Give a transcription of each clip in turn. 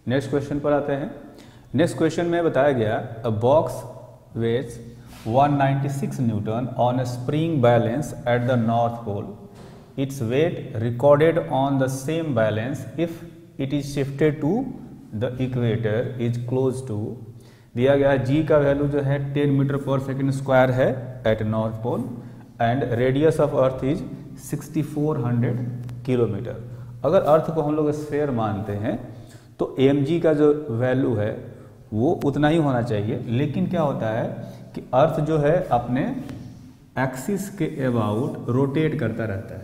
Next question पर आते हैं। नेक्स्ट क्वेश्चन में बताया गया अ box weights 196 Newton on a spring balance at the north pole. Its weight recorded on the same balance if it is shifted to the equator is close to. दिया गया जी का value जो है 10 metre पर second square है at north pole and radius of earth is 6400 kilometre. अगर earth को हम लोग स्फेयर मानते हैं तो mg का जो वैल्यू है वो उतना ही होना चाहिए, लेकिन क्या होता है कि अर्थ जो है अपने एक्सिस के अबाउट रोटेट करता रहता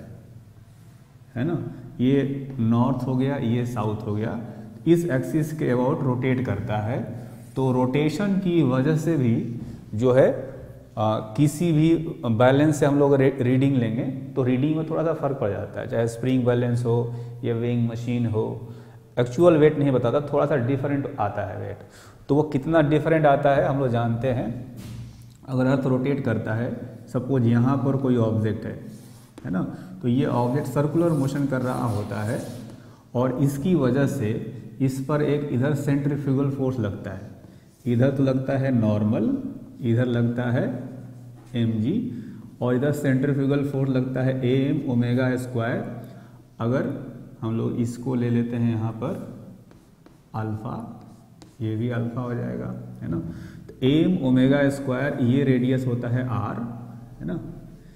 है ना। ये नॉर्थ हो गया, ये साउथ हो गया, इस एक्सिस के अबाउट रोटेट करता है। तो रोटेशन की वजह से भी जो है किसी भी बैलेंस से हम लोग रीडिंग लेंगे तो रीडिंग में थोड़ा सा फर्क पड़ जाता है, चाहे स्प्रिंग बैलेंस हो या वेइंग मशीन हो। एक्चुअल वेट नहीं बताता, थोड़ा सा डिफरेंट आता है वेट। तो वो कितना डिफरेंट आता है हम लोग जानते हैं। अगर अर्थ रोटेट करता है, सपोज यहाँ पर कोई ऑब्जेक्ट है ना, तो ये ऑब्जेक्ट सर्कुलर मोशन कर रहा होता है और इसकी वजह से इस पर एक इधर सेंट्रीफ्यूगल फोर्स लगता है, इधर तो लगता है नॉर्मल, इधर लगता है mg और इधर सेंट्रीफ्यूगल फोर्स लगता है am ओमेगा स्क्वायर। अगर हम लोग इसको ले लेते हैं यहाँ पर अल्फा, ये भी अल्फा हो जाएगा, है ना। तो am ओमेगा स्क्वायर ये रेडियस होता है r, है ना।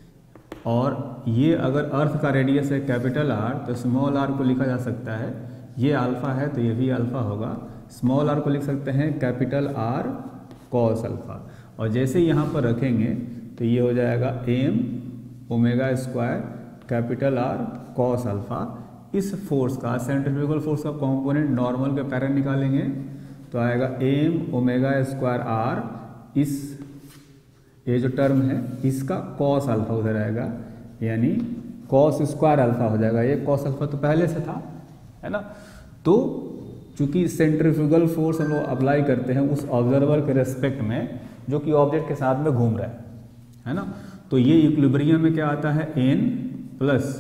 और ये अगर अर्थ का रेडियस है कैपिटल R तो स्मॉल r को लिखा जा सकता है, ये अल्फा है तो ये भी अल्फा होगा। स्मॉल r को लिख सकते हैं कैपिटल R कॉस अल्फा, और जैसे यहाँ पर रखेंगे तो ये हो जाएगा m omega square capital R cos alpha. इस फोर्स का, सेंट्रीफ्यूगल फोर्स का कंपोनेंट नॉर्मल के पैरेंट निकालेंगे तो आएगा m ओमेगा स्क्वायर R, इस ये जो टर्म है इसका कॉस अल्फा उधर आएगा, यानी कॉस स्क्वायर अल्फा हो जाएगा। ये कॉस अल्फा तो पहले से था, है ना। तो चूंकि सेंट्रीफ्यूगल फोर्स हम लोग अप्लाई करते हैं उस ऑब्जर्वर के रेस्पेक्ट में जो कि ऑब्जेक्ट के साथ में घूम रहा है ना। तो ये इक्विलिब्रियम में क्या आता है, n plus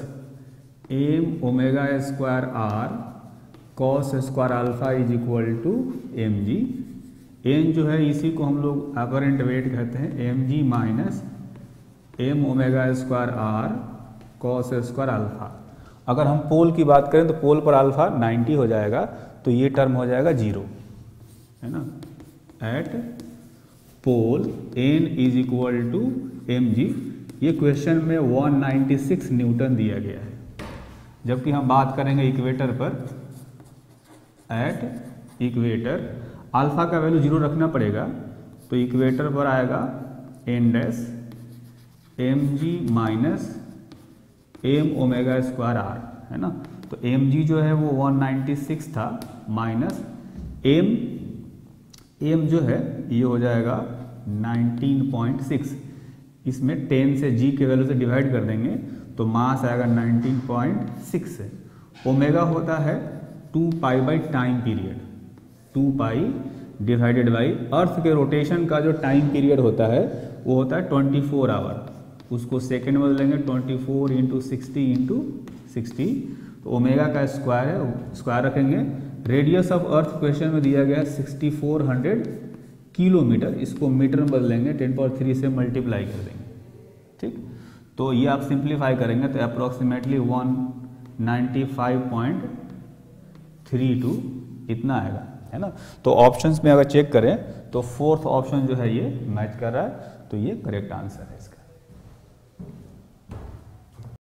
m omega square r cos square alpha is equal to mg। n जो है इसी को हम लोग अपरेंट वेट कहते हैं, mg minus m omega square r cos square alpha. अगर हम पोल की बात करें तो पोल पर अल्फा 90 हो जाएगा, तो ये टर्म हो जाएगा 0, है ना। At pole n is equal to mg। ये क्वेश्चन में 196 न्यूटन दिया गया है, जबकि हम बात करेंगे इक्वेटर पर। एट इक्वेटर अल्फा का वैल्यू 0 रखना पड़ेगा, तो इक्वेटर पर आएगा n dash mg minus m omega square r, है ना। तो mg जो है वो 196 था माइनस m जो है ये हो जाएगा 19.6। इसमें 10 से g के वैल्यू से डिवाइड कर देंगे तो मास आएगा 19.6। ओमेगा होता है 2 pi by time period, 2 pi divided by earth के रोटेशन का जो टाइम पीरियड होता है वो होता है 24 आवर। उसको सेकेंड में बदलेंगे 24 इंटू 60 इंटू 60, तो ओमेगा का स्क्वायर है, स्क्वायर रखेंगे। रेडियस ऑफ अर्थ क्वेश्चन में दिया गया 6400 किलोमीटर, इसको मीटर में बदलेंगे 10³ से मल्टीप्लाई कर देंगे, ठीक। तो ये आप सिंप्लीफाई करेंगे तो अप्रोक्सीमेटली 195.32 इतना आएगा, है ना। तो ऑप्शंस में अगर चेक करें तो फोर्थ ऑप्शन जो है ये मैच कर रहा है, तो ये करेक्ट आंसर है इसका।